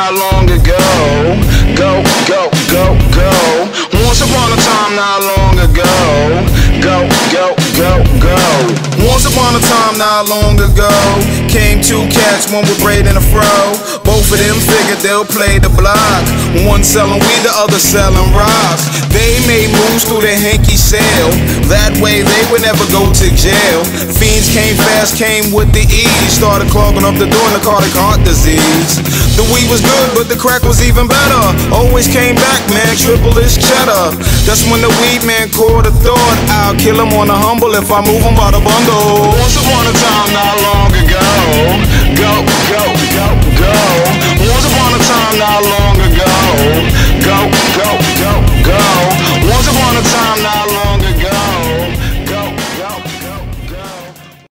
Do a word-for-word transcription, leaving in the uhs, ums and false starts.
not long ago. Go, go, go, go. Once upon a time not long ago. Go, go, go, go. Once upon a time not long ago, came two cats, one with braid and a fro. Both of them figured they'll play the block. One selling weed, the other selling rocks. They made moves through the hanky sale. That way they would never go to jail. Fiends came fast, came with the ease. Started clogging up the door and the cardiac heart disease. The weed was good, but the crack was even better. Always came back, man, triple his cheddar. That's when the weed man caught a thought. I'll kill him on the humble if I move him by the bundle. Once upon a time not long ago. Go, go,